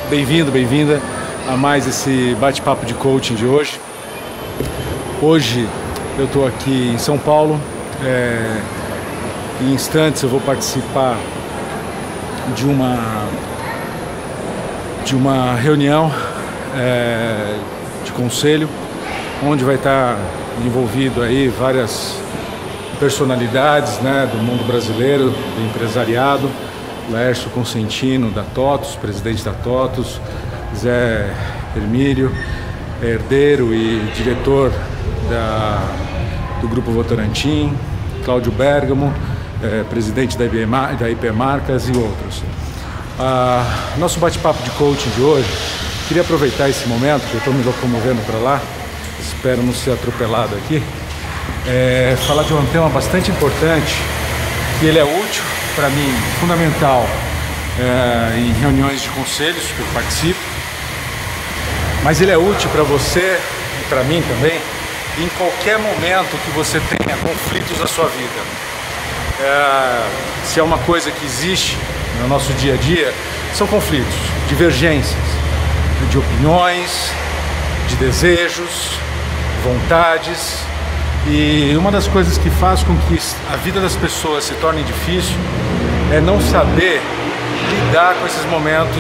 Bem-vindo, bem-vinda a mais esse bate-papo de coaching de hoje. Hoje eu estou aqui em São Paulo. Em instantes eu vou participar de uma reunião de conselho, onde vai estar envolvido aí várias personalidades, né, do mundo brasileiro, do empresariado. Laércio Consentino da TOTUS, presidente da TOTUS, Zé Hermílio, herdeiro e diretor do Grupo Votorantim, Cláudio Bergamo, presidente da IP Marcas e outros. Nosso bate-papo de coaching de hoje, queria aproveitar esse momento, que eu estou me locomovendo para lá, espero não ser atropelado aqui, falar de um tema bastante importante, que ele é útil para mim, fundamental em reuniões de conselhos que eu participo, mas ele é útil para você e para mim também, em qualquer momento que você tenha conflitos na sua vida. Se é uma coisa que existe no nosso dia a dia, são conflitos, divergências de opiniões, de desejos, vontades. E uma das coisas que faz com que a vida das pessoas se torne difícil é não saber lidar com esses momentos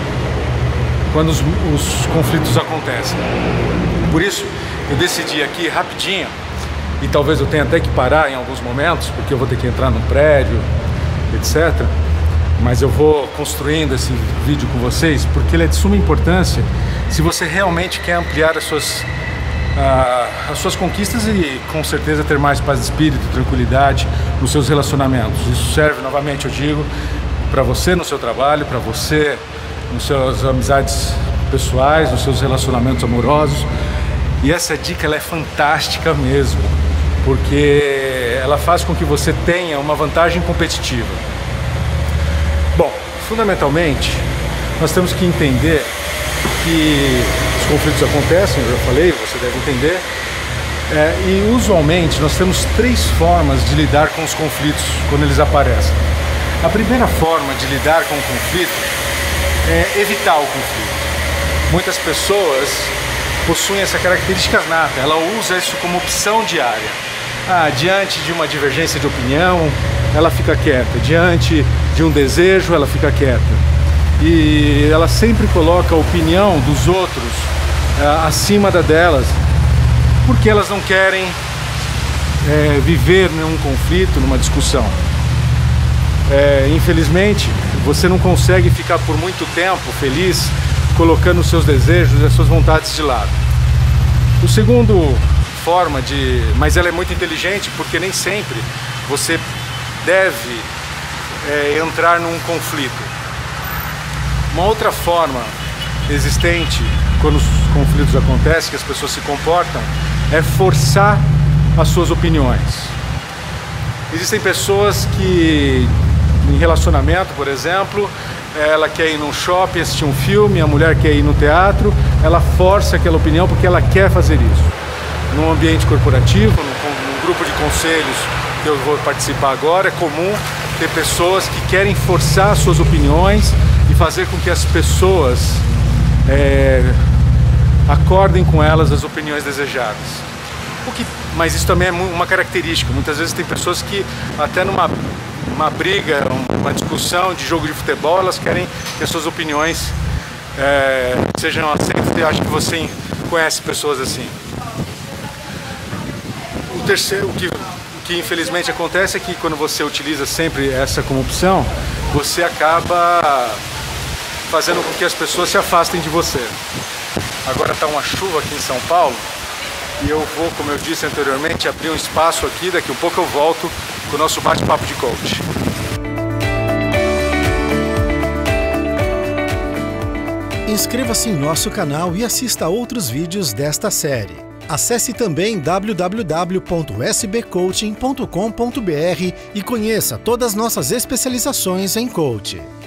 quando os conflitos acontecem. Por isso, eu decidi aqui rapidinho, e talvez eu tenha até que parar em alguns momentos, porque eu vou ter que entrar num prédio, etc. Mas eu vou construindo esse vídeo com vocês, porque ele é de suma importância se você realmente quer ampliar as suas conquistas e com certeza ter mais paz de espírito, tranquilidade nos seus relacionamentos. Isso serve, novamente eu digo, para você no seu trabalho, para você nas suas amizades pessoais, nos seus relacionamentos amorosos. E essa dica ela é fantástica mesmo, porque ela faz com que você tenha uma vantagem competitiva. Bom, fundamentalmente, nós temos que entender que os conflitos acontecem, eu já falei, você deve entender, e usualmente nós temos três formas de lidar com os conflitos quando eles aparecem. A primeira forma de lidar com o conflito é evitar o conflito. Muitas pessoas possuem essa característica nata, ela usa isso como opção diária. Diante de uma divergência de opinião, ela fica quieta, diante de um desejo, ela fica quieta. E ela sempre coloca a opinião dos outros acima da delas, porque elas não querem viver num conflito, numa discussão. Infelizmente, você não consegue ficar por muito tempo feliz colocando os seus desejos e as suas vontades de lado. O segundo forma mas ela é muito inteligente, porque nem sempre você deve entrar num conflito. Uma outra forma existente quando os conflitos acontecem, que as pessoas se comportam, é forçar as suas opiniões. Existem pessoas que, em relacionamento, por exemplo, ela quer ir num shopping, assistir um filme, a mulher quer ir no teatro, ela força aquela opinião porque ela quer fazer isso. Num ambiente corporativo, num grupo de conselhos que eu vou participar agora, é comum ter pessoas que querem forçar as suas opiniões e fazer com que as pessoas acordem com elas as opiniões desejadas. Mas isso também é uma característica. Muitas vezes tem pessoas que até numa briga, uma discussão de jogo de futebol, elas querem que as suas opiniões sejam aceitas, e eu acho que você conhece pessoas assim. O terceiro, o que infelizmente acontece é que quando você utiliza sempre essa como opção, você acaba fazendo com que as pessoas se afastem de você. Agora está uma chuva aqui em São Paulo e eu vou, como eu disse anteriormente, abrir um espaço aqui, daqui a pouco eu volto com o nosso bate-papo de coach. Inscreva-se em nosso canal e assista a outros vídeos desta série. Acesse também www.sbcoaching.com.br e conheça todas nossas especializações em coaching.